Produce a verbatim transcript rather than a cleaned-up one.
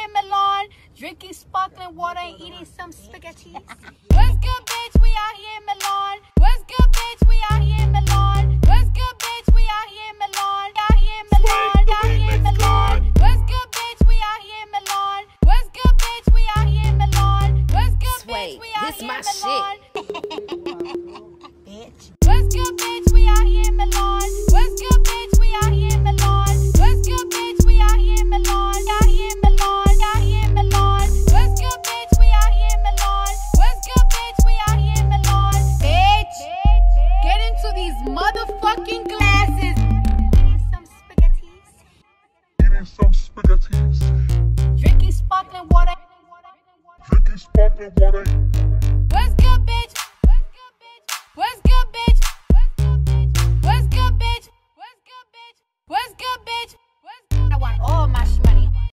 here in Milan, drinking sparkling water and eating some spaghetti. What's good, bitch? We out here in Milan. What's good, bitch? We out here in Milan. What's good, bitch? We out here in Milan. Out here in Milan. Out here in Milan. What's good, bitch? We out here in Milan. What's good, bitch? We out here in Milan. What's good, bitch? We out here in Milan. Bitch. What's good, bitch? We out here in Milan. What's good, bitch? We out here in Milan. What's good, bitch? We out here in Milan. Out here in Milan. Out here in Milan. What's good, bitch? We out here in Milan. What's good, bitch? We out here in Milan. Bitch, get into these motherfucking glasses. Eating some spaghettis. Eating some spaghettis. Drinking sparkling water. Drinking sparkling water. What's good, bitch? What's good, bitch? What's